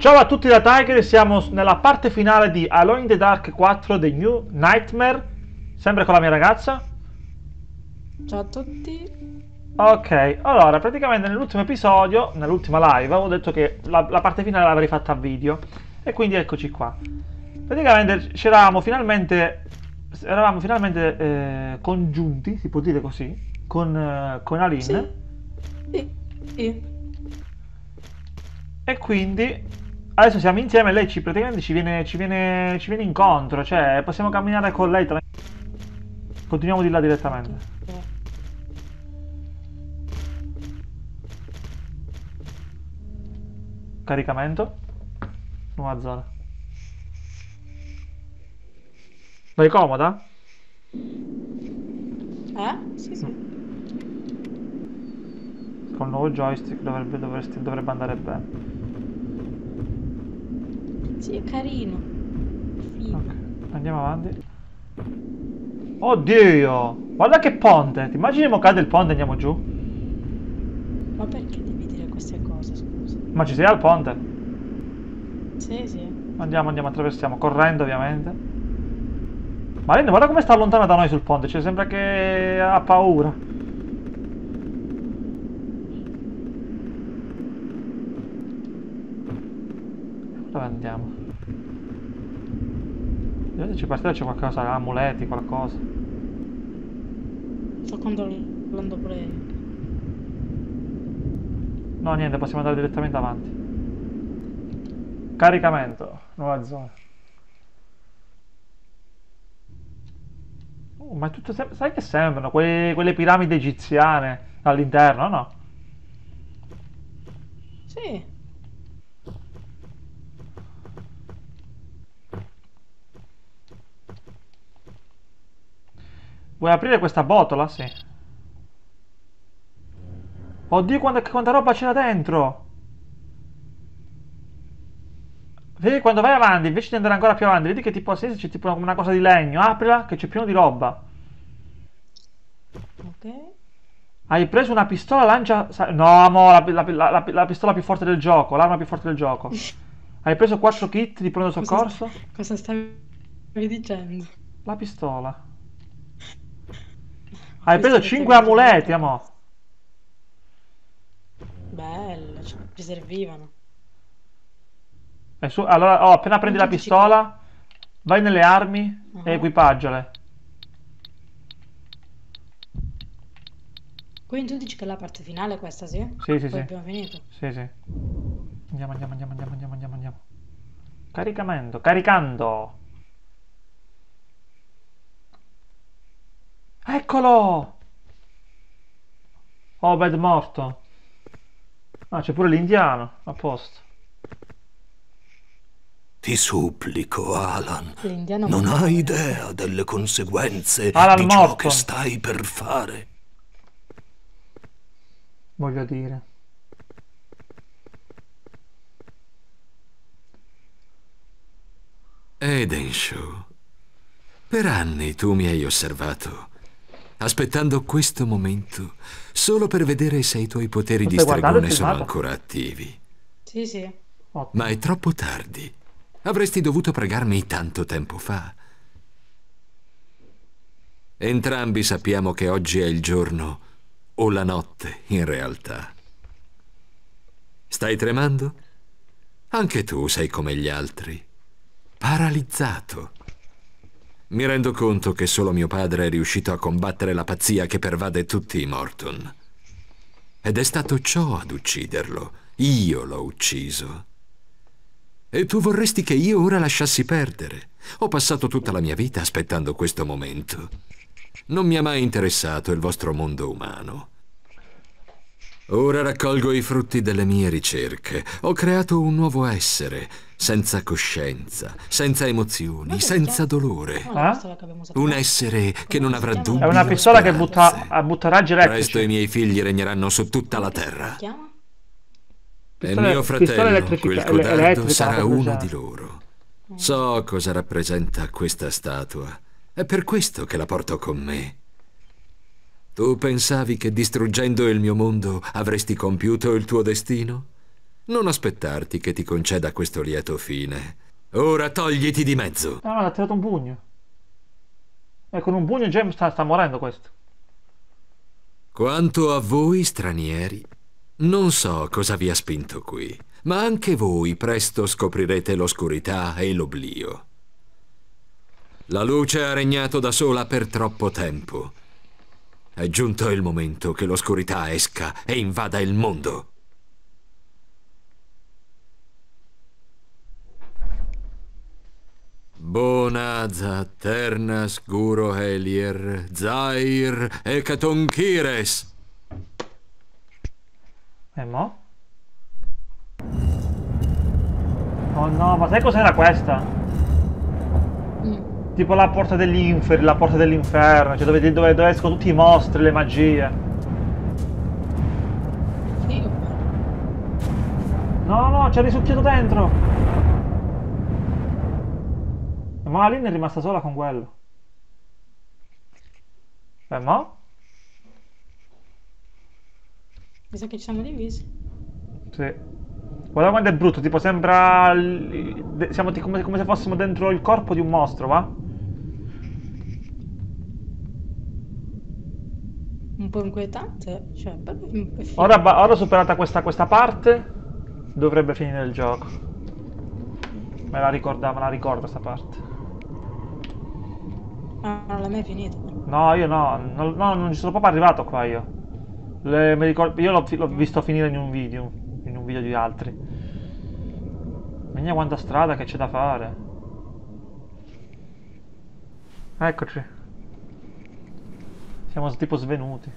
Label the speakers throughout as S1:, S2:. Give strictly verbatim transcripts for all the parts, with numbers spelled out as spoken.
S1: Ciao a tutti da Tiger, siamo nella parte finale di Alone in the Dark quattro The New Nightmare, sempre con la mia ragazza.
S2: Ciao a tutti.
S1: Ok, allora praticamente nell'ultimo episodio, nell'ultima live, avevo detto che la, la parte finale l'avrei fatta a video e quindi eccoci qua. Praticamente c'eravamo finalmente, eravamo finalmente eh, congiunti, si può dire così, con, eh, con
S2: Sì,
S1: Aline.
S2: sì, sì.
S1: E quindi adesso siamo insieme e lei ci, praticamente ci viene, ci viene, ci viene incontro, cioè possiamo camminare con lei. tra- Continuiamo di là
S2: Ok.
S1: direttamente. Caricamento. Nuova zona. Vai comoda?
S2: Eh? Sì, sì.
S1: Col nuovo joystick dovrebbe, dovresti- dovrebbe andare bene.
S2: Sì, è carino.
S1: Ok,
S2: Figo.
S1: andiamo avanti. Oddio! Guarda che ponte! Ti immagini mo cade il ponte e andiamo giù?
S2: Ma perché devi dire queste cose, scusa?
S1: Ma ci sei al ponte?
S2: Sì, sì.
S1: Andiamo, andiamo, attraversiamo, correndo ovviamente. Ma Linda, guarda come sta lontana da noi sul ponte, cioè sembra che ha paura. Dove andiamo? Vediamo se ci parte c'è qualcosa, amuleti, qualcosa.
S2: Sto controllando pure io.
S1: No, niente, possiamo andare direttamente avanti. Caricamento, nuova zona. Oh, ma è tutto sem- sai che sembrano Que- quelle piramidi egiziane all'interno, no?
S2: Sì.
S1: Vuoi aprire questa botola? Sì. Oddio, quanta, quanta roba c'era dentro! Vedi quando vai avanti, invece di andare ancora più avanti, vedi che tipo a sinistra c'è tipo una cosa di legno. Aprila, che c'è pieno di roba.
S2: Ok.
S1: Hai preso una pistola lancia... sa- No, amo, la, la- la- la- la pistola più forte del gioco, l'arma più forte del gioco. Hai preso quattro kit di pronto
S2: Cosa, st-
S1: soccorso?
S2: cosa stavi dicendo?
S1: La pistola.
S2: Ho
S1: Hai preso
S2: visto che
S1: cinque
S2: stavi dicendo
S1: amuleti,
S2: altre
S1: amo.
S2: cose. Belle, ci ci servivano.
S1: E su- allora, oh, appena prendi
S2: Quanto
S1: la
S2: dici che la...
S1: pistola, vai nelle armi e
S2: Ah.
S1: equipaggiale.
S2: Quindi tu dici che la parte finale è questa, sì?
S1: Sì, sì,
S2: Poi
S1: sì.
S2: abbiamo finito.
S1: Sì, sì. Andiamo, andiamo, andiamo, andiamo, andiamo, andiamo, andiamo. Caricamento, caricando. Eccolo! Obed morto. Ah, c'è pure l'indiano. A posto.
S3: Ti supplico, Alan,
S2: L'indiano
S3: non
S2: mancava
S3: hai
S2: veramente.
S3: idea delle conseguenze
S1: Alan
S3: di ciò che
S1: morto,
S3: stai per fare.
S1: voglio dire.
S3: Edenshaw, per anni tu mi hai osservato, aspettando questo momento, solo per vedere se i tuoi poteri
S1: Lo
S3: di
S1: stai guardando il
S3: stregone sono
S1: filmato?
S3: ancora attivi.
S2: Sì, sì.
S3: Ma
S1: Ottimo.
S3: è troppo tardi. Avresti dovuto pregarmi tanto tempo fa. Entrambi sappiamo che oggi è il giorno, o la notte, in realtà. Stai tremando? Anche tu sei come gli altri, paralizzato. Mi rendo conto che solo mio padre è riuscito a combattere la pazzia che pervade tutti i Morton. Ed è stato ciò ad ucciderlo. Io l'ho ucciso. E tu vorresti che io ora lasciassi perdere. Ho passato tutta la mia vita aspettando questo momento. Non mi ha mai interessato il vostro mondo umano. Ora raccolgo i frutti delle mie ricerche. Ho creato un nuovo essere, senza coscienza, senza emozioni,
S2: Come si
S3: senza
S2: chiama
S3: dolore.
S2: la
S1: Eh?
S2: pistola che abbiamo usato
S3: Un
S2: noi?
S3: essere che non
S2: Come si
S3: avrà
S2: chiama
S1: È
S2: la
S1: una
S3: dubbi o
S1: pistola che
S2: pistola che abbiamo
S1: butta,
S3: speranze.
S1: a- butta raggi
S3: Presto
S1: elettrici.
S3: i miei figli regneranno su tutta la
S2: Come che si
S3: terra.
S2: chiama?
S3: E
S1: Pistola,
S3: mio
S1: pistola
S3: fratello, quel
S1: elettrica, ele-
S3: codardo,
S1: elettrica, una
S3: sarà
S1: cosa del
S3: uno di
S1: genere.
S3: loro.
S2: Mm.
S3: So cosa rappresenta questa statua. È per questo che la porto con me. Tu pensavi che distruggendo il mio mondo avresti compiuto il tuo destino? Non aspettarti che ti conceda questo lieto fine. Ora togliti di mezzo.
S1: No, no, ha tirato un pugno. E con un pugno James sta, sta morendo questo.
S3: Quanto a voi, stranieri, non so cosa vi ha spinto qui, ma anche voi presto scoprirete l'oscurità e l'oblio. La luce ha regnato da sola per troppo tempo. È giunto il momento che l'oscurità esca e invada il mondo. Bonaza, Ternas, Guro Helier, Zair, Ekatonchires.
S1: E mo? Oh no, ma sai cos'era questa?
S2: Mm.
S1: Tipo la porta degli inferi, la porta dell'inferno, cioè dove, dove, dove escono tutti i mostri, le magie.
S2: Figo.
S1: No, no, c'è risucchiato dentro. Ma Aline è rimasta sola con quello. E mo?
S2: Mi sa che ci siamo divisi.
S1: Sì. Guarda quanto è brutto, tipo sembra... il- de- Siamo ti- come, come se fossimo dentro il corpo di un mostro, va?
S2: Un po' inquietante. Cioè, bello è figo.
S1: Ora, ba- ora superata questa, questa parte, dovrebbe finire il gioco. Me la ricorda, me la ricordo sta parte.
S2: Ah, non l'hai mai finito.
S1: No, io no, no, no, non ci sono proprio arrivato qua io. Le- mi ricor- io l'ho fi- l'ho visto finire in un video, in un video di altri. Vedi quanta strada che c'è da fare. Eccoci. Siamo tipo svenuti.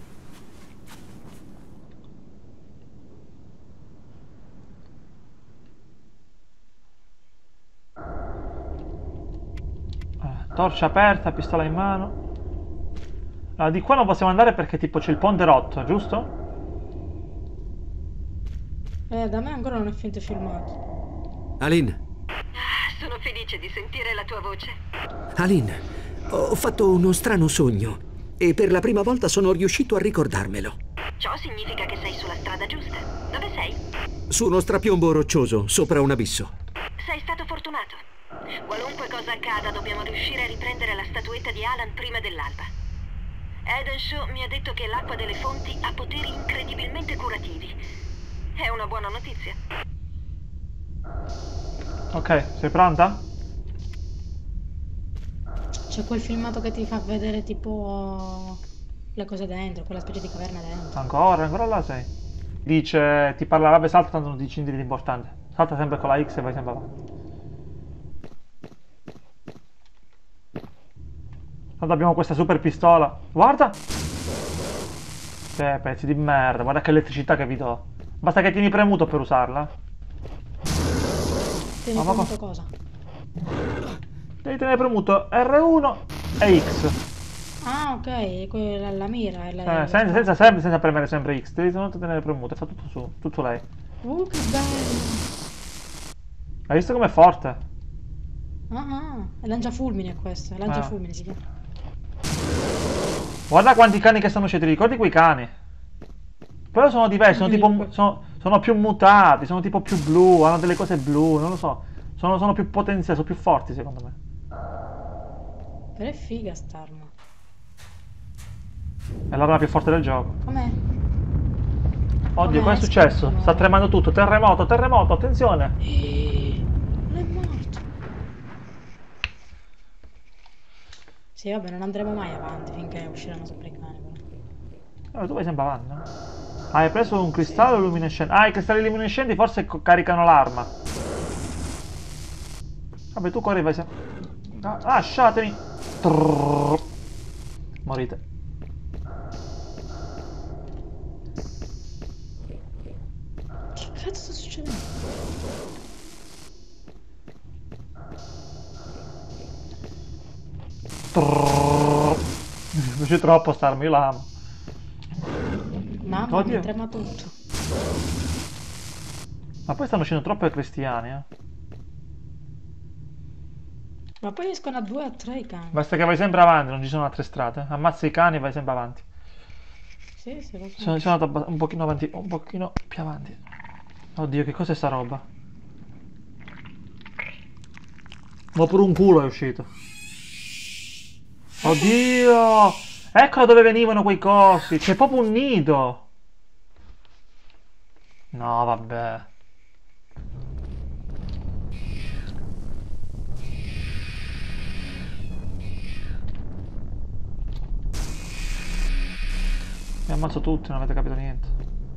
S1: Eh, torcia aperta, pistola in mano. Allora, di qua non possiamo andare perché tipo c'è il ponte rotto, giusto?
S2: Eh, da me ancora non è finito filmato.
S4: Aline,
S5: Sono felice di sentire la tua voce.
S4: Aline, ho fatto uno strano sogno e per la prima volta sono riuscito a ricordarmelo.
S5: Ciò significa che sei sulla strada giusta. Dove sei?
S4: Su uno strapiombo roccioso, sopra un abisso.
S5: Sei stato fortunato. Qualunque cosa accada, dobbiamo riuscire a riprendere la statuetta di Alan prima dell'alba. Edenshaw mi ha detto che l'acqua delle fonti ha poteri incredibilmente curativi. È una buona notizia.
S1: Ok, sei pronta?
S2: C'è quel filmato che ti fa vedere tipo le cose dentro, quella specie di caverna dentro.
S1: Ancora, ancora là sei. Dice, ti parla, vabbè, salta tanto non dici niente di importante. Salta sempre con la X e vai sempre avanti. Tanto abbiamo questa super pistola. Guarda! Che pezzi di merda, guarda che elettricità che vi do. Basta che tieni premuto per usarla.
S2: Tieni
S1: Ma- ma
S2: premuto
S1: co-
S2: cosa?
S1: Devi tenere premuto R uno e X.
S2: Ah, ok, quella la mira. È la,
S1: Eh, senza, senza, sempre, senza premere sempre X. Devi soltanto tenere premuto e fa tutto su, tutto lei.
S2: Uh, che bello!
S1: Hai visto com'è forte?
S2: Ah, ah, è lanciafulmine questo, è lanciafulmine si chiama.
S1: Guarda quanti cani che sono usciti, ricordi quei cani? Però sono diversi, sono tipo,
S2: Comunque.
S1: sono, sono più mutati, sono tipo più blu, hanno delle cose blu, non lo so. Sono, sono più potenziali, sono più forti secondo me.
S2: Però è figa st'arma.
S1: È l'arma più forte del gioco.
S2: Com'è?
S1: Oddio,
S2: Com'è?
S1: cosa è successo?
S2: Aspetta,
S1: Sta
S2: no.
S1: tremando tutto, terremoto, terremoto, attenzione!
S2: Eh, Non è morto. Sì, vabbè, non andremo mai avanti finché usciranno sopra i cani, però.
S1: Eh, tu vai sempre avanti, no? Ah, hai preso un cristallo luminescente. Ah, i cristalli luminescenti forse co- caricano l'arma. Vabbè, tu corri e vai sempre... Ah, lasciatemi! Trrrr. Morite.
S2: Che cazzo sta succedendo?
S1: Trrrr. Mi piace troppo sta arma, io la amo.
S2: Mamma,
S1: Oddio.
S2: mi trema tutto.
S1: Ma poi stanno uscendo troppe cristiani, eh.
S2: Ma poi escono a due o a tre i cani.
S1: Basta che vai sempre avanti, non ci sono altre strade. Ammazza i cani e vai sempre avanti.
S2: Sì, sì, lo so.
S1: Sono, sono andato abba- un pochino avanti, un pochino più avanti. Oddio, che cos'è sta roba? Ma pure un culo è uscito. Oddio! Ecco da dove venivano quei cosi. C'è proprio un nido. No, vabbè. Mi ammazzo tutti, non avete capito niente.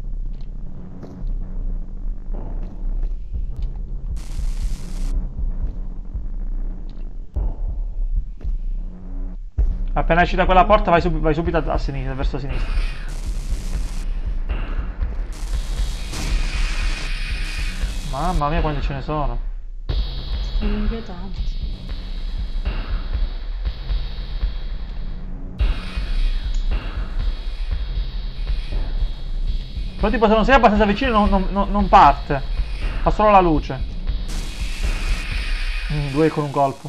S1: Appena esci da quella porta vai, sub vai subito a, a sinistra, verso sinistra. Mamma mia quanti ce ne sono.
S2: Sono inquietanti.
S1: Però tipo se non sei abbastanza vicino non, non, non, non parte. Fa solo la luce. Mm, due con un colpo.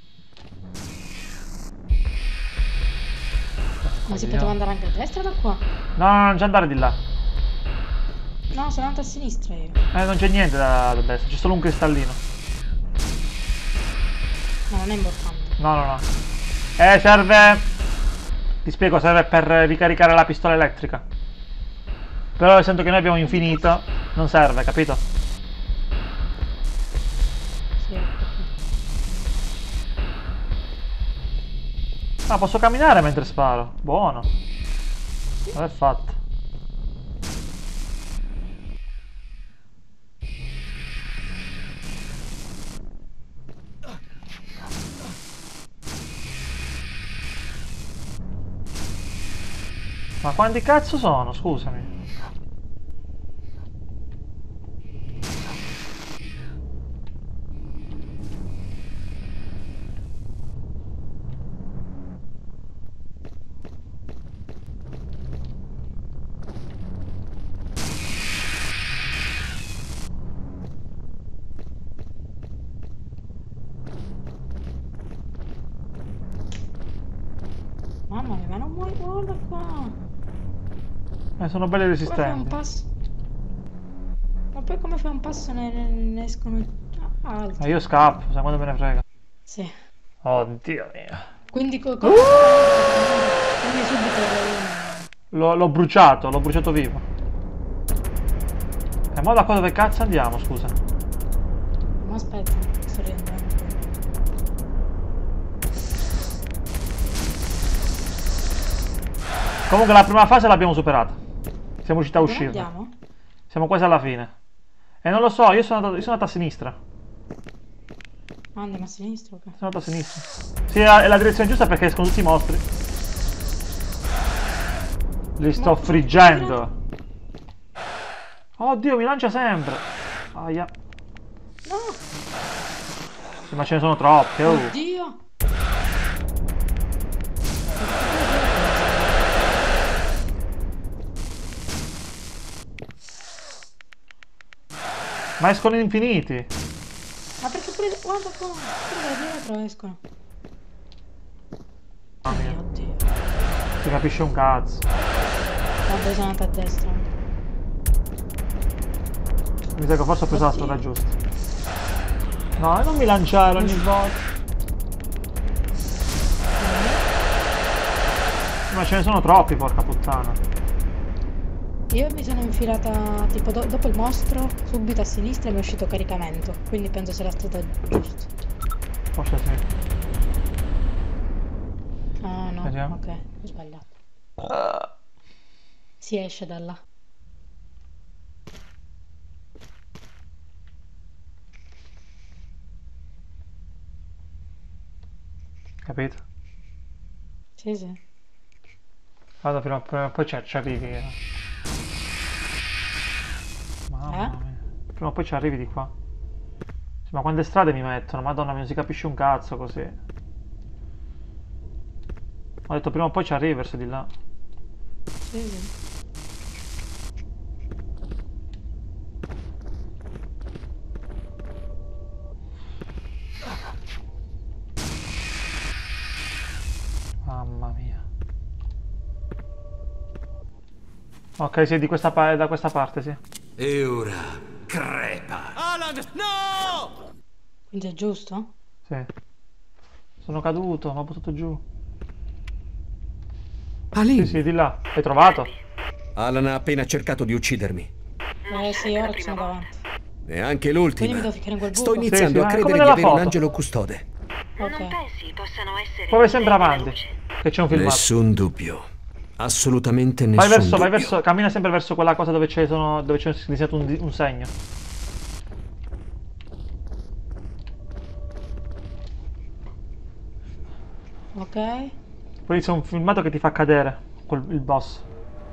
S2: Ma si poteva andare anche a destra da qua?
S1: No, no, no, non c'è andare di là.
S2: No, sono andata a sinistra io.
S1: Eh, non c'è niente da, da destra, c'è solo un cristallino.
S2: No, non è importante.
S1: No, no, no. Eh, serve... Ti spiego, serve per ricaricare la pistola elettrica. Però essendo che noi abbiamo infinito, non serve, capito?
S2: Sì, ecco.
S1: Ah, posso camminare mentre sparo. Buono. Non è fatto. Ma quanti cazzo sono? Scusami.
S2: Mamma mia, ma non muori, guarda qua.
S1: Eh, sono belli
S2: Come fai un
S1: resistenti.
S2: passo? Ma poi come fai un passo ne, ne- ne escono altri?
S1: Ma io scappo, sai quando me ne frega.
S2: Sì.
S1: Oddio mio.
S2: Quindi co come...
S1: Uh!
S2: Quindi subito
S1: L'ho l'ho bruciato, l'ho bruciato vivo. E mo da qua dove cazzo andiamo, scusa?
S2: Ma aspetta, sto rientrando.
S1: Comunque la prima fase l'abbiamo superata. Siamo riusciti a
S2: Dove
S1: uscire.
S2: andiamo?
S1: Siamo quasi alla fine. E non lo so, io sono andato, io sono andato a sinistra.
S2: Ah, andiamo a sinistra, ok.
S1: Sono andato a sinistra. Sì, è la, è la direzione giusta perché escono tutti i mostri. Li sto
S2: Ma-
S1: friggendo. Oddio, mi lancia sempre. Aia.
S2: No!
S1: Sì, ma ce ne sono troppe. Oh.
S2: Oddio!
S1: Ma escono infiniti.
S2: Ma perché pure... Guarda qua! Pure da dietro escono.
S1: Mamma mia.
S2: Mio Dio.
S1: Si capisce un cazzo.
S2: Vabbè, sono andata a destra.
S1: Mi sa che forse ho preso la
S2: Oddio.
S1: strada giusta. No, non mi lanciare ogni volta. Ma ce ne sono troppi, porca puttana.
S2: Io mi sono infilata tipo do- dopo il mostro, subito a sinistra e mi è uscito caricamento. Quindi penso sia la strada giusta.
S1: Forse sì.
S2: Ah no,
S1: Vediamo.
S2: ok, ho sbagliato. Si esce da là.
S1: Capito?
S2: Sì, sì.
S1: Vado prima, prima o poi ci ci arrivi. eh. Mamma
S2: Eh?
S1: mia. Prima o poi ci arrivi di qua. Sì, ma quante strade mi mettono? Madonna mia, non si capisce un cazzo così. Ho detto prima o poi ci arrivi verso di là.
S2: Sì, sì.
S1: Mamma mia. Ok, sì, di questa pa- da questa parte, sì.
S3: E ora crepa!
S4: Alan, no!
S2: Quindi è giusto?
S1: Sì. Sono caduto, mi ho buttato giù.
S4: Alin,
S1: Sì, sì, di là. Hai trovato?
S4: Alan ha appena cercato di uccidermi.
S5: Non
S2: Eh sì,
S5: sarebbe la
S2: ora ci
S5: prima
S2: sono
S5: volta.
S2: davanti.
S4: E anche
S2: Quindi
S4: l'ultima.
S2: mi devo ficcare in quel buco.
S4: Sto iniziando
S1: Sì, sì,
S4: a
S1: ma è
S4: credere
S1: come
S4: di
S1: nella
S4: avere un
S1: foto.
S4: angelo custode.
S2: Ok.
S5: Non pensi possano essere...
S1: Poi vai sempre
S5: dei della
S1: avanti.
S5: luce?
S1: Che c'è un filmato.
S4: Nessun dubbio. Assolutamente nessun
S1: Vai verso,
S4: dubbio.
S1: vai verso, cammina sempre verso quella cosa dove c'è sono, dove c'è disegnato un, di- un segno.
S2: Ok.
S1: Poi c'è un filmato che ti fa cadere quel- il boss.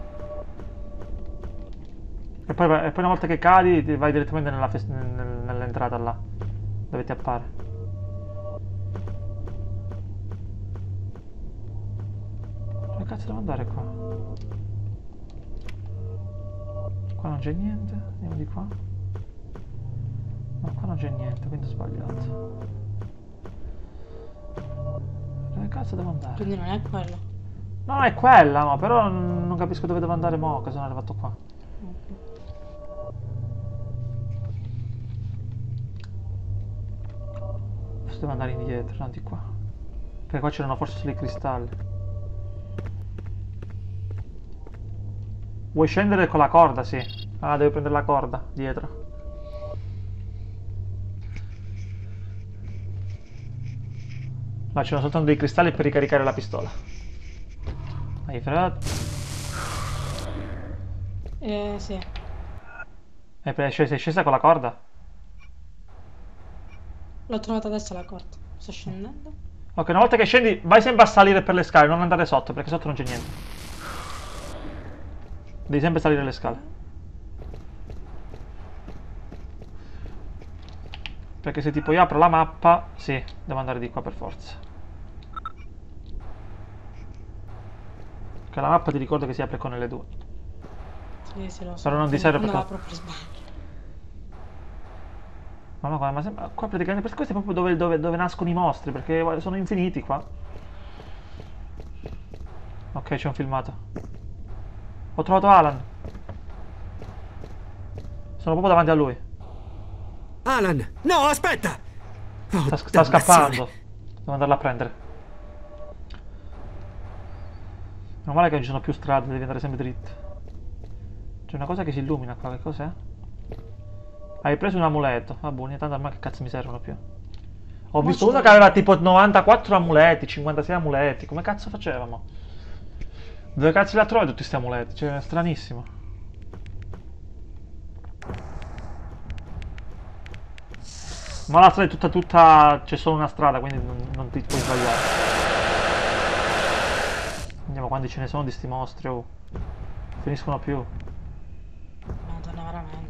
S1: E poi, vai- e poi una volta che cadi ti vai direttamente nella fes- nel- nell'entrata là, dove ti appare. Dove cazzo devo andare qua? Qua non c'è niente, andiamo di qua. No, qua non c'è niente, quindi ho sbagliato. Dove cazzo devo andare?
S2: Quindi non è quello.
S1: No, è quella, no, però non capisco dove devo andare mo', che sono arrivato qua. Forse devo andare indietro, no, di qua. Perché qua c'erano forse solo i cristalli. Vuoi scendere con la corda? Sì. Ah, devo prendere la corda, dietro. Ma c'erano soltanto dei cristalli per ricaricare la pistola. Hai fregato?
S2: Eh sì.
S1: E per- sei scesa con la corda?
S2: L'ho trovata adesso la corda. Sto scendendo.
S1: Ok, una volta che scendi, vai sempre a salire per le scale, non andare sotto, perché sotto non c'è niente. Devi sempre salire le scale. Perché se tipo io apro la mappa, sì, devo andare di qua per forza. Che la mappa ti ricorda che si apre con L due.
S2: Sì, sì, lo so.
S1: Però non ti serve
S2: Non
S1: perché-
S2: la proprio sbaglio.
S1: Ma, ma, ma sembra- qua praticamente, per questo è proprio dove, dove, dove nascono i mostri, perché guarda, sono infiniti qua. Ok, c'è un filmato. Ho trovato Alan. Sono proprio davanti a lui.
S4: Alan, no, aspetta! Oh,
S1: Sta, sta
S4: dannazione.
S1: scappando. Devo andarla a prendere. Meno male che non ci sono più strade, devi andare sempre dritto. C'è una cosa che si illumina qua, che cos'è? Hai preso un amuleto. Ah, buoni, tanto a me che cazzo mi servono più. Ho
S2: Ma
S1: visto
S2: ci
S1: uno che
S2: sono-
S1: aveva tipo novantaquattro amuleti, cinquantasei amuleti. Come cazzo facevamo? Dove cazzo li ha trovati tutti questi amuleti? Cioè, è stranissimo. Ma la strada è tutta tutta... c'è solo una strada, quindi non, non ti puoi sbagliare. Andiamo quanti ce ne sono di sti mostri, oh. Finiscono più.
S2: Madonna, veramente.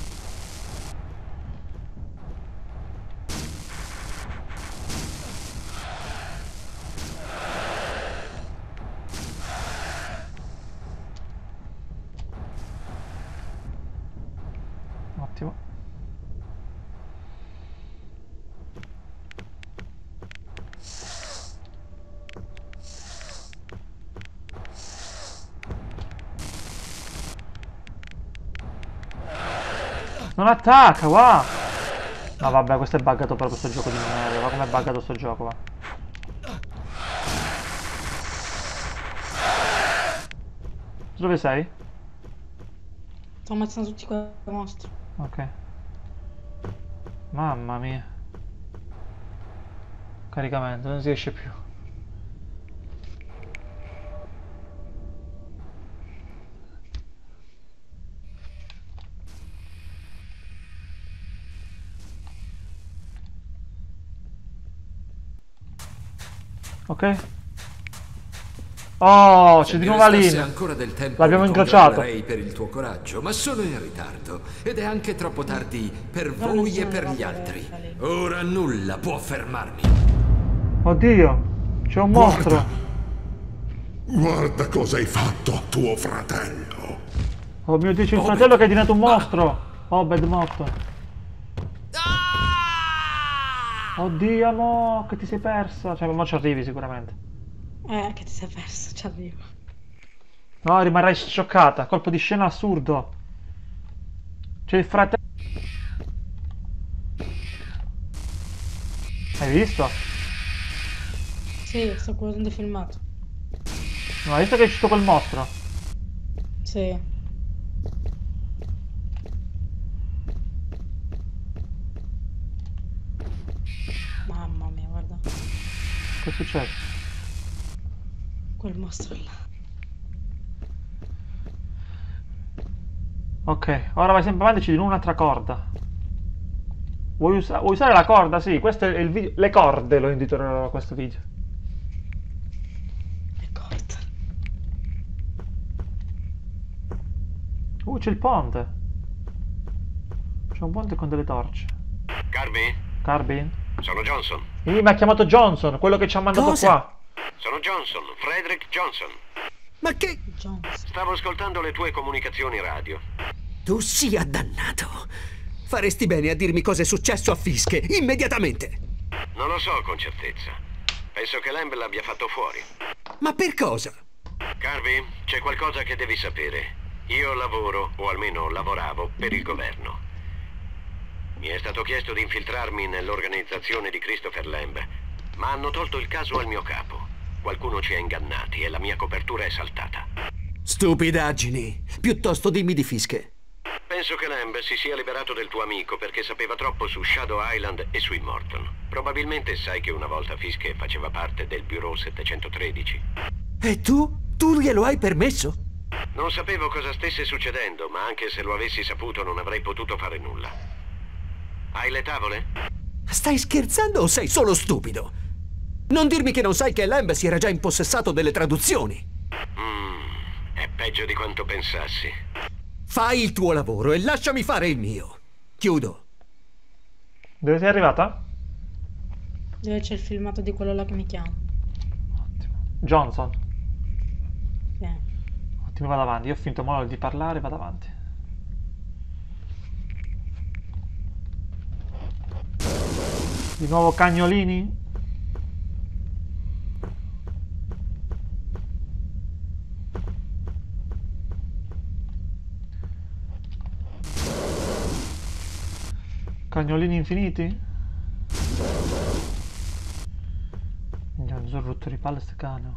S1: Ottimo. Non attacca, qua! Ma vabbè, questo è buggato per questo gioco di merda. Ma com'è buggato sto gioco, va? Dove sei?
S2: Sto ammazzando tutti quei mostri.
S1: Ok. Mamma mia. Caricamento, non si riesce più. Ok. Oh, c'è
S3: Se
S1: di
S3: mi
S1: nuovo
S3: restasse
S1: Alin.
S3: ancora del tempo,
S1: L'abbiamo
S3: mi
S1: incrociato.
S3: congratulerei per il tuo coraggio, ma sono in ritardo ed è anche troppo tardi per
S2: Però non
S3: voi
S2: sono
S3: e per
S2: arrivata
S3: gli
S2: per
S3: altri.
S2: Alin.
S3: Ora nulla può fermarmi.
S1: Oddio, c'è un mostro.
S6: Guarda cosa hai fatto a tuo fratello.
S1: Oh mio Dio, c'è il
S3: Oh,
S1: fratello che è diventato un mostro. Obed morto. Oddio, mo, che ti sei persa. Cioè, mo ci arrivi sicuramente.
S2: Eh, che ti sei perso, ci arrivo.
S1: No, rimarrai scioccata. Colpo di scena assurdo. C'è il fratello. Hai visto?
S2: Sì, sto guardando il filmato.
S1: Non hai visto che è uscito quel mostro?
S2: Sì. Mamma mia, guarda.
S1: Che è successo?
S2: Quel mostro là.
S1: Ok, ora vai sempre avanti, ci di un'altra corda. Vuoi, usa vuoi usare la corda? Sì, questo è il video. Le corde lo intitolerò questo video.
S2: È corta.
S1: Uh, c'è il ponte. C'è un ponte con delle torce.
S7: Carby?
S1: Carbin?
S7: Sono Johnson.
S1: Sì, mi ha chiamato Johnson, quello che ci ha mandato
S4: Cosa?
S1: qua.
S7: Sono Johnson, Frederick Johnson.
S4: Ma che...
S2: Jones.
S7: Stavo ascoltando le tue comunicazioni radio.
S4: Tu sia dannato. Faresti bene a dirmi cosa è successo a Fiske, immediatamente.
S7: Non lo so con certezza. Penso che Lamb l'abbia fatto fuori.
S4: Ma per cosa?
S7: Carby, c'è qualcosa che devi sapere. Io lavoro, o almeno lavoravo, per il governo. Mi è stato chiesto di infiltrarmi nell'organizzazione di Christopher Lamb, ma hanno tolto il caso al mio capo. Qualcuno ci ha ingannati e la mia copertura è saltata.
S4: Stupidaggini. Piuttosto dimmi di Fiske.
S7: Penso che Lamb si sia liberato del tuo amico perché sapeva troppo su Shadow Island e sui Morton. Probabilmente sai che una volta Fiske faceva parte del Bureau settecentotredici.
S4: E tu? Tu glielo hai permesso?
S7: Non sapevo cosa stesse succedendo, ma anche se lo avessi saputo non avrei potuto fare nulla. Hai le tavole?
S4: Stai scherzando o sei solo stupido? Non dirmi che non sai che Lamb si era già impossessato delle traduzioni.
S7: Mmm, è peggio di quanto pensassi.
S4: Fai il tuo lavoro e lasciami fare il mio. Chiudo.
S1: Dove sei arrivata?
S2: Dove c'è il filmato di quello là che mi chiama.
S1: Ottimo. Johnson.
S2: Sì.
S1: Ottimo, vado avanti. Io ho finito modo di parlare, vado avanti. Di nuovo cagnolini? Cagnolini infiniti? Mi sono rotto di palle ste cane.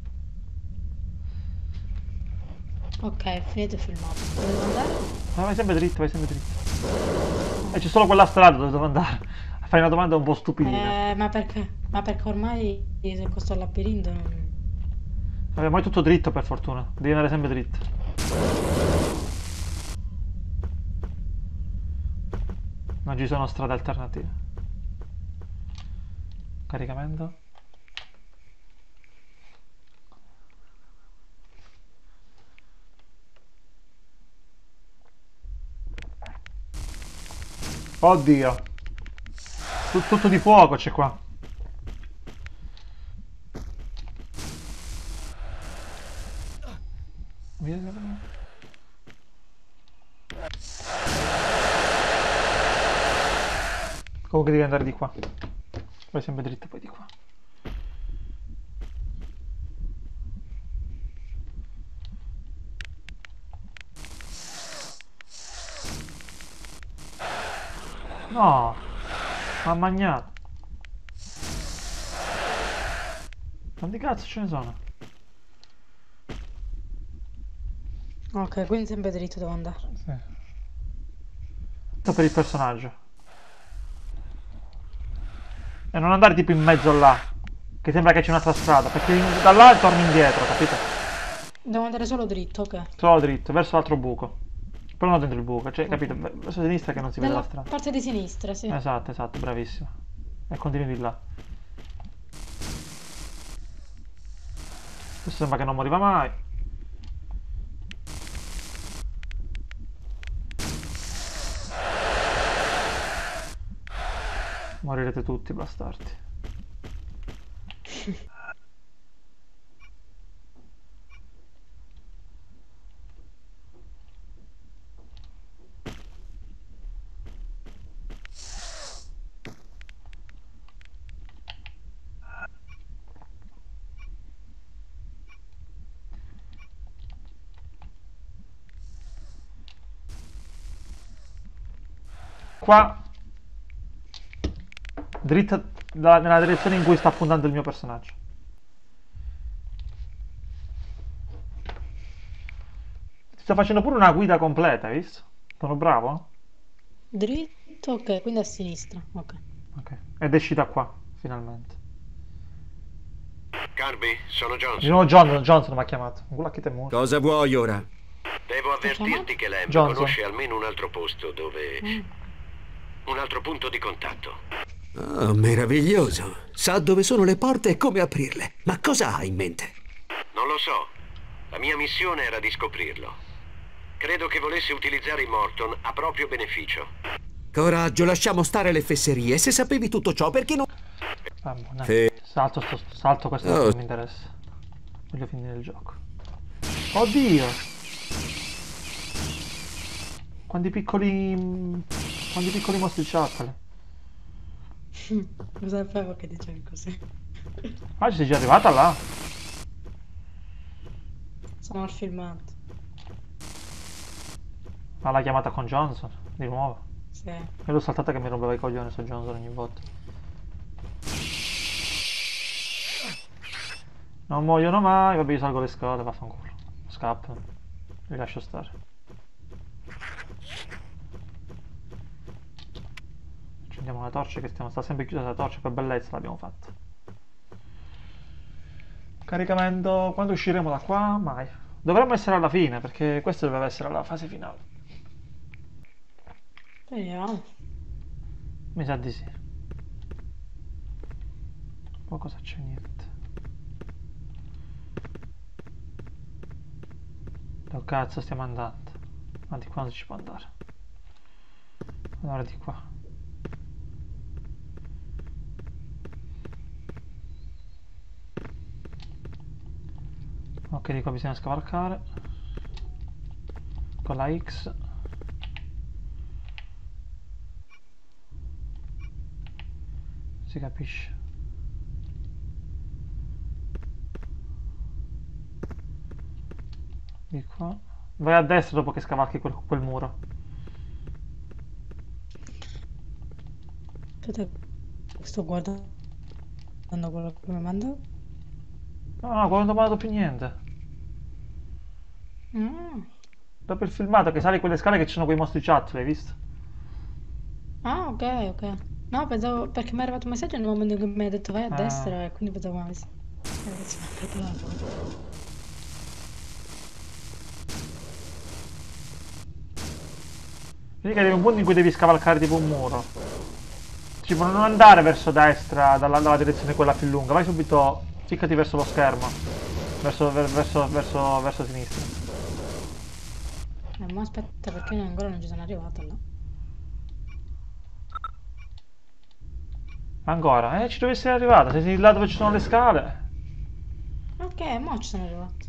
S2: Ok, finito il filmato. Dove devo andare?
S1: Ma vai sempre dritto, vai sempre dritto. E c'è solo quella strada dove devo andare. Fai una domanda un po' stupidina.
S2: Eh, ma perché? Ma perché ormai se questo labirinto non...
S1: Vabbè, ma è tutto dritto per fortuna. Devi andare sempre dritto. Non ci sono strade alternative. Caricamento. Oddio. Tut- Tutto di fuoco c'è qua. Via, via, via. Comunque devi andare di qua. Vai sempre dritto poi di qua. No, m'ha magnato. Quanti cazzo ce ne sono?
S2: Ok, quindi sempre dritto devo andare.
S1: Sì. Tutto per il personaggio. E non andare tipo in mezzo là, che sembra che c'è un'altra strada, perché in- da là torni indietro, capito?
S2: Devo andare solo dritto, ok.
S1: Solo dritto, verso l'altro buco. Però non dentro il buco, cioè, capito? Verso sinistra che non si vede
S2: Dalla
S1: la strada.
S2: parte di sinistra, sì.
S1: Esatto, esatto, bravissimo. E continui di là. Questo sembra che non moriva mai. Morirete tutti, bastardi. Qua dritta da- nella direzione in cui sta puntando il mio personaggio. Ti sto facendo pure una guida completa, hai visto? Sono bravo?
S2: Dritto, ok, quindi a sinistra. Ok.
S1: Ok. Ed esci da qua, finalmente.
S7: Kirby, sono
S1: Di
S7: Johnson.
S1: nuovo Johnson, Johnson mi ha chiamato. Guarda che te muoio.
S4: Cosa vuoi ora?
S7: Devo avvertirti che Lamb
S1: Johnson.
S7: conosce almeno un altro posto dove...
S2: Mm.
S7: un altro punto di contatto.
S4: Oh, meraviglioso. Sa dove sono le porte e come aprirle. Ma cosa ha in mente?
S7: Non lo so. La mia missione era di scoprirlo. Credo che volesse utilizzare i Morton a proprio beneficio.
S4: Coraggio, lasciamo stare le fesserie. Se sapevi tutto ciò, perché non...
S1: Vabbè, no.
S4: Sì.
S1: Salto, sto, salto questo
S4: Oh.
S1: non mi interessa. Voglio finire il gioco. Oddio! Quanti piccoli... Quanti piccoli mostriciattoli.
S2: Lo sapevo che dicevi così.
S1: Ah, ci sei già arrivata là?
S2: Sono al filmato.
S1: Ah, la chiamata con Johnson, di nuovo.
S2: Sì.
S1: E l'ho saltata che mi rompeva i coglioni su Johnson ogni volta. Non muoiono mai, vabbè io salgo le scale, vaffanculo. Scappo. Vi lascio stare. Accendiamo la torcia che stiamo, sta sempre chiusa la torcia, per bellezza l'abbiamo fatta. Caricamento, quando usciremo da qua? Mai. Dovremmo essere alla fine, perché questa doveva essere la fase finale.
S2: Vediamo.
S1: Mi sa di sì. Qua cosa c'è? Niente. Dove cazzo stiamo andando? Ma di qua non si può andare. Allora di qua. Ok, di qua bisogna scavalcare. Con la X. Si capisce. Di qua. Vai a destra dopo che scavalchi quel, quel muro.
S2: Aspetta, sto guardando quello che mi manda.
S1: No, no, qua non ho mandato più niente.
S2: Mm.
S1: Dopo il filmato che sali quelle scale che ci sono quei mostriciattoli, hai visto?
S2: Ah, ok, ok. No, pensavo perché mi è arrivato un messaggio nel momento in cui mi hai detto vai a
S1: Ah.
S2: destra e quindi pensavo ma... Eh, si fa capire.
S1: Vedi che arrivi a un punto in cui devi scavalcare tipo un muro. Tipo non andare verso destra dalla, dalla direzione quella più lunga, vai subito, ficcati verso lo schermo. Verso, ver- verso, verso, verso sinistra.
S2: Eh, ma aspetta perché io ancora non ci sono arrivato là.
S1: Ancora, eh, ci dove essere arrivata, sei là dove ci sono le scale.
S2: Ok, mo ci sono arrivato.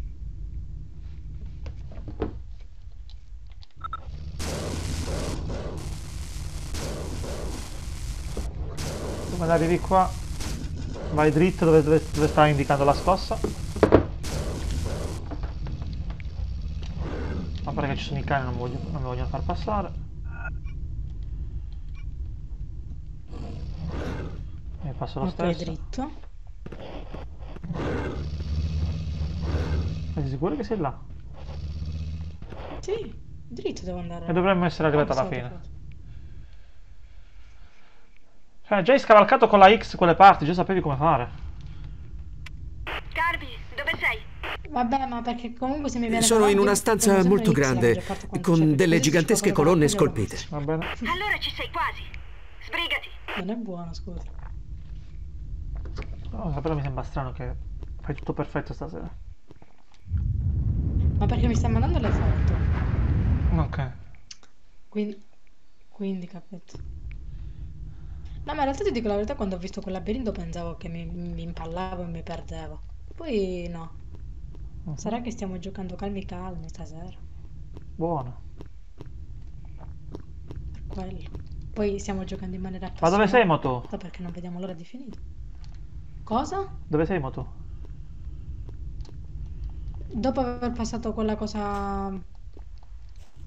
S1: Tu quando arrivi qua, vai dritto dove, dove, dove sta indicando la scossa. Ma pare che ci sono i cani, non mi voglio, non mi vogliono far passare. E passo lo
S2: Ok,
S1: stesso.
S2: dritto.
S1: Sei sicuro che sei là?
S2: Sì, dritto devo andare.
S1: E dovremmo essere arrivati alla
S2: Ah,
S1: fine.
S2: salto.
S1: Cioè, già hai scavalcato con la X quelle parti, già sapevi come fare.
S5: Kirby, dove sei?
S2: Vabbè, ma perché comunque se mi viene
S4: Sono in
S2: davanti,
S4: una
S2: io
S4: stanza
S2: prendo sempre
S4: molto
S2: X la
S4: grande,
S2: maggior parte quando
S4: con
S2: c'è,
S4: delle
S2: così
S4: gigantesche
S2: scopro
S4: colonne
S2: quello che voglio.
S4: scolpite.
S1: Va bene?
S5: Allora ci sei quasi. Sbrigati.
S2: Non è buono, scusa.
S1: No, però mi sembra strano che fai tutto perfetto stasera.
S2: Ma perché mi stai mandando le foto?
S1: Ok.
S2: Quindi, quindi capito. No, ma in realtà ti dico la verità, quando ho visto quel labirinto pensavo che mi, mi impallavo e mi perdevo. Poi no.
S1: Mhm.
S2: Sarà che stiamo giocando calmi calmi stasera.
S1: Buono.
S2: Per quello. Poi stiamo giocando in maniera
S1: Ma dove sei, mo tu?
S2: appassionata perché non vediamo l'ora di finire. Cosa?
S1: Dove sei, mo tu?
S2: Dopo aver passato quella cosa...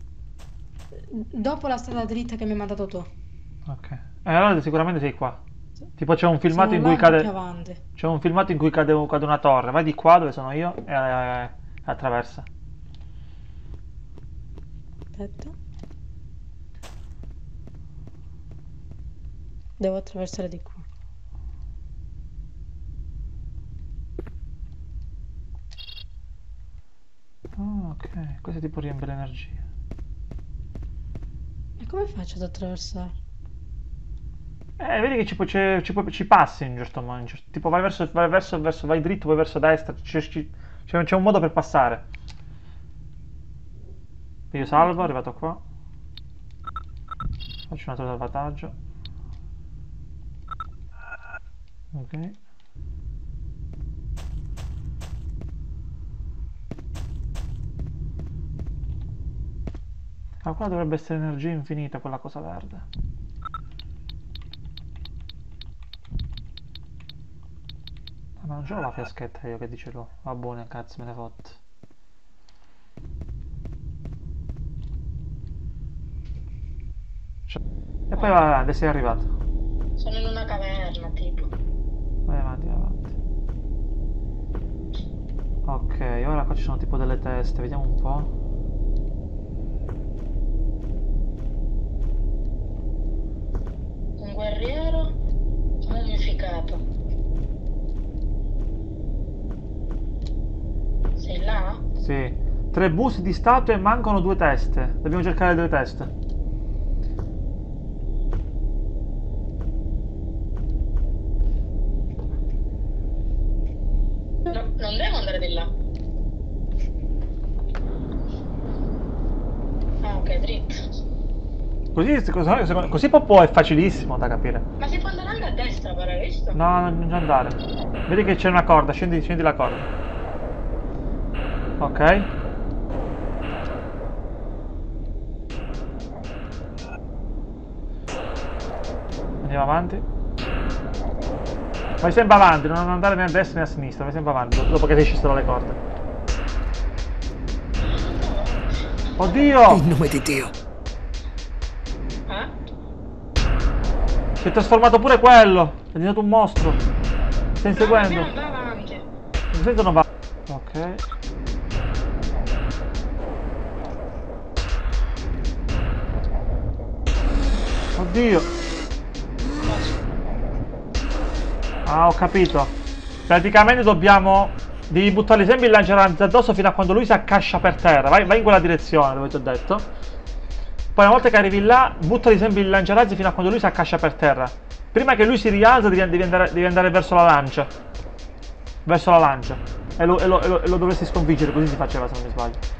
S2: Dopo la strada dritta che mi hai mandato tu.
S1: Ok. E allora sicuramente sei qua. Tipo c'è un filmato
S2: Siamo
S1: in
S2: là
S1: cui
S2: un po' più
S1: cade...
S2: avanti.
S1: C'è un filmato in cui cade, cade una torre. Vai di qua dove sono io e eh, attraversa.
S2: Aspetta. Devo attraversare di qua.
S1: Ah, ok. Questo tipo riempie l'energia.
S2: E come faccio ad attraversare?
S1: Eh, vedi che ci, pu- c'è- ci, pu- ci passi in un certo modo. in certo- Tipo vai verso, vai verso, verso, vai dritto, vai verso destra. C'è, c'è- c'è- c'è un modo per passare. Io salvo, arrivato qua. Faccio un altro salvataggio. Ok. Ah, qua dovrebbe essere energia infinita, quella cosa verde. Ah, ma non c'ho la fiaschetta io che dice lo. Va buone, cazzo, me ne fotte. Cioè- E poi va avanti, sei arrivato.
S2: Sono in una caverna, tipo.
S1: Vai avanti, vai avanti. Ok, ora qua ci sono tipo delle teste, vediamo un po'.
S2: Un guerriero mummificato. Sei là?
S1: Sì. Tre busti di statue e mancano due teste. Dobbiamo cercare due teste.
S2: No, non devo andare di là. Ah, ok, dritto.
S1: Così, così, così proprio è facilissimo da capire.
S2: Ma si può andare anche a destra, però, hai visto?
S1: No, non non andare. Vedi che c'è una corda, scendi, scendi la corda. Ok. Andiamo avanti. Vai sempre avanti, non andare né a destra né a sinistra, vai sempre avanti, dopo che sei sceso dalle corde. Oddio!
S4: In nome di Dio.
S2: Eh?
S1: Si è trasformato pure quello! È diventato un mostro! Stai inseguendo?
S2: Non va avanti.
S1: Di solito non va. Ok. Oddio! Ah, ho capito. Praticamente dobbiamo... Devi buttargli sempre il lanciarazzi addosso fino a quando lui si accascia per terra. Vai, vai in quella direzione dove ti ho detto. Poi una volta che arrivi là, buttali sempre il lanciarazzi fino a quando lui si accascia per terra. Prima che lui si rialza devi, devi, andare, devi andare verso la lancia. Verso la lancia. E lo, e, lo, e, lo, e lo dovresti sconfiggere, così si faceva se non mi sbaglio.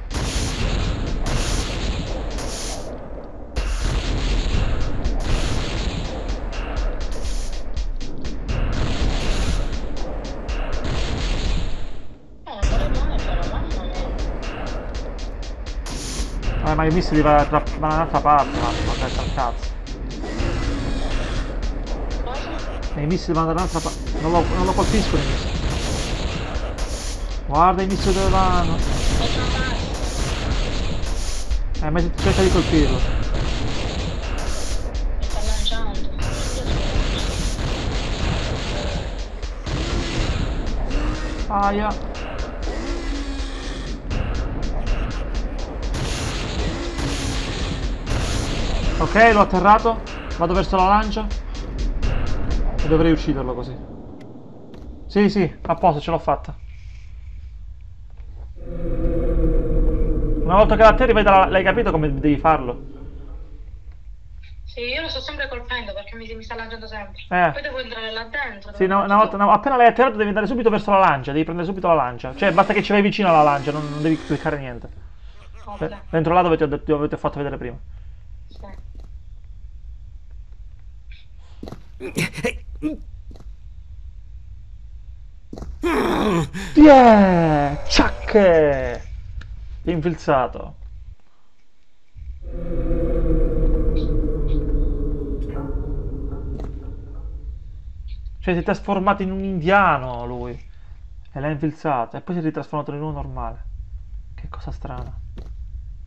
S1: Eh, ma i missili vanno da un'altra parte, ma ma testa al cazzo. E i missili vanno da un'altra parte. Non lo, non lo colpiscono i missili. Guarda i missili dove vanno. Eh, ma cerca di colpirlo.
S2: Mi sta lanciando.
S1: Aia. Ok, l'ho atterrato. Vado verso la lancia. E dovrei ucciderlo così. Sì, sì, a posto, ce l'ho fatta. Una volta che la atterri, l'hai capito come devi farlo?
S2: Sì, io lo sto sempre colpendo perché mi, mi sta lanciando sempre.
S1: Eh.
S2: Poi devo entrare là dentro.
S1: Sì, no, una volta, no, appena l'hai atterrato devi andare subito verso la lancia, devi prendere subito la lancia. Cioè, basta che ci vai vicino alla lancia, non, non devi cliccare niente.
S2: Ok.
S1: Dentro là dove ti ho, detto- dove ti ho fatto vedere prima.
S2: Sì.
S1: Yeah! Ciacche! Infilzato. Cioè si è trasformato in un indiano lui. E l'ha infilzato. E poi si è ritrasformato in uno normale. Che cosa strana.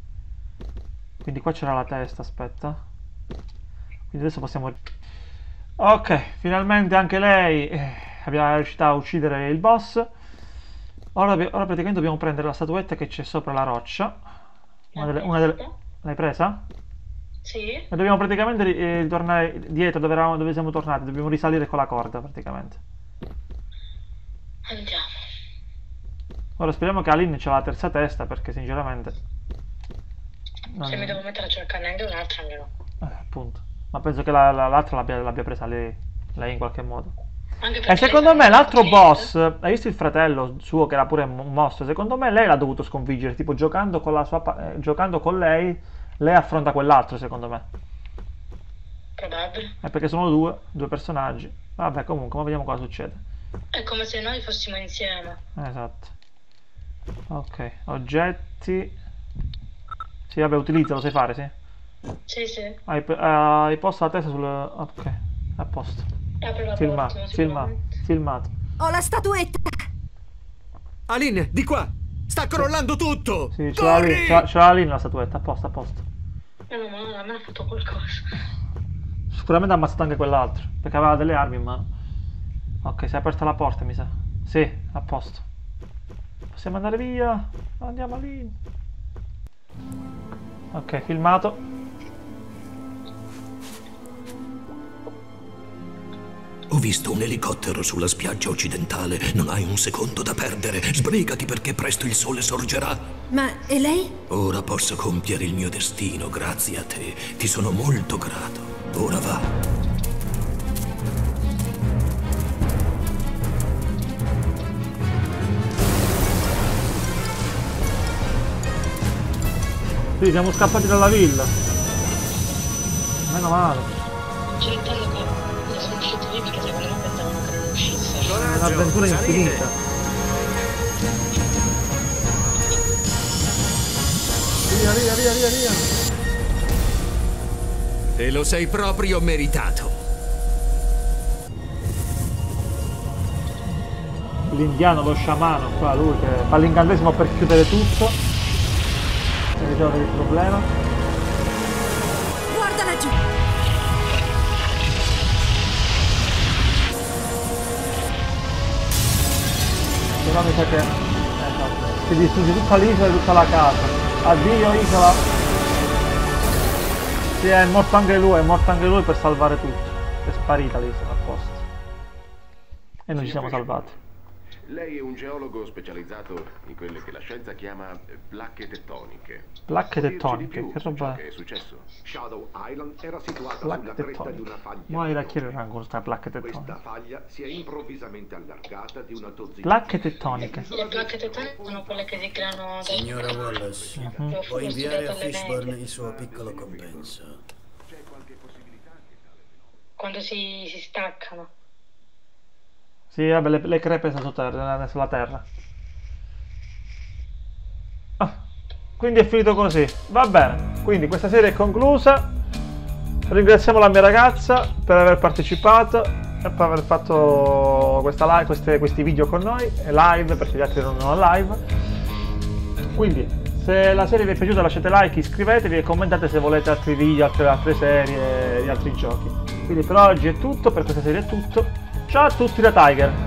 S1: Quindi qua c'era la testa, aspetta. Quindi adesso possiamo... Ok, finalmente anche lei eh, abbiamo riuscito a uccidere il boss. Ora, ora praticamente dobbiamo prendere la statuetta che c'è sopra la roccia. Una delle, una delle... L'hai presa?
S2: Sì.
S1: E dobbiamo praticamente eh, ritornare dietro dove, eravamo, dove siamo tornati. Dobbiamo risalire con la corda praticamente.
S2: Andiamo.
S1: Ora speriamo che Aline c'ha la terza testa, perché sinceramente... non-
S2: Se mi devo mettere a cercare anche un'altra, almeno.
S1: Eh, appunto. Ma penso che la- la- l'altra l'abbia l'abbia presa lei, lei in qualche modo.
S2: Anche
S1: E
S2: perché
S1: secondo
S2: lei
S1: me
S2: sa
S1: l'altro
S2: che-
S1: boss, hai visto il fratello suo che era pure un mostro? Secondo me lei l'ha dovuto sconfiggere, tipo giocando con la sua pa- eh, giocando con lei, lei affronta quell'altro, secondo me.
S2: Probabile.
S1: È perché sono due, due personaggi. Vabbè, comunque, ma vediamo cosa succede.
S2: È come se noi fossimo insieme.
S1: Esatto. Ok, oggetti. Sì, vabbè, utilizza, lo sai fare, sì.
S2: Sì, sì.
S1: Hai, pe- hai posto la testa sul... Ok, a posto.
S2: Apri la
S1: Filmato,
S2: porta,
S1: filmato,
S2: sicuramente.
S1: filmato.
S8: Ho la statuetta!
S4: Aline, di qua! Sta crollando tutto!
S1: Sì, ce l'ha lì,
S4: Corri!
S1: ce l'ha- ce l'ha lì la statuetta, a posto, a posto.
S2: Meno male, almeno ha fatto qualcosa.
S1: Sicuramente ha ammazzato anche quell'altro, perché aveva delle armi in mano. Ok, si è aperta la porta, mi sa. Sì, a posto. Possiamo andare via. Andiamo lì. Ok, filmato.
S4: Ho visto un elicottero sulla spiaggia occidentale. Non hai un secondo da perdere. Sbrigati perché presto il sole sorgerà.
S8: Ma e lei?
S4: Ora posso compiere il mio destino grazie a te. Ti sono molto grato. Ora va.
S1: Sì, siamo scappati dalla villa. Meno male.
S2: Ci intendo che ne sono usciti lì perché secondo me pensavano che non uscisse.
S1: È un'avventura infinita. Via, via, via, via, via.
S4: Te lo sei proprio meritato.
S1: L'indiano, lo sciamano, qua lui che fa l'incantesimo per chiudere tutto. Se risolve il problema.
S8: Guarda laggiù!
S1: Però mi sa che esatto, si distrugge tutta l'isola e tutta la casa. Addio isola. Sì, è morto anche lui, è morto anche lui per salvare tutto. È sparita l'isola a posto. E noi ci siamo salvati.
S9: Lei è un geologo specializzato in quelle che la scienza chiama placche tettoniche.
S1: Placche
S9: Può dirci
S1: tettoniche,
S9: di più
S1: che
S9: su
S1: roba
S9: ciò
S1: è?
S9: che è successo?
S10: Shadow Island era situata
S1: Placche
S10: sulla cresta di
S1: tettoniche.
S10: una faglia.
S1: Muori la chiedere con questa placche
S10: Questa
S1: tettoniche.
S10: faglia si è improvvisamente allargata di una dozzina.
S1: Placche tettoniche.
S2: Le placche tettoniche sono quelle che si creano dai...
S11: Signora Wallace,
S1: Mhm.
S2: L'ho
S11: può inviare a
S2: studiato alle
S11: Fishburne
S2: medie.
S11: il suo piccolo compenso.
S2: Quando si, si staccano.
S1: Sì, vabbè, le, le crepe sono sotterra- sulla terra. Ah, quindi è finito così. Va bene, quindi questa serie è conclusa. Ringraziamo la mia ragazza per aver partecipato e per aver fatto questa live, queste, questi video con noi, e live perché gli altri non erano live. Quindi, se la serie vi è piaciuta lasciate like, iscrivetevi e commentate se volete altri video, altre, altre serie di altri giochi. Quindi per oggi è tutto, per questa serie è tutto. Ciao a tutti da Tiger!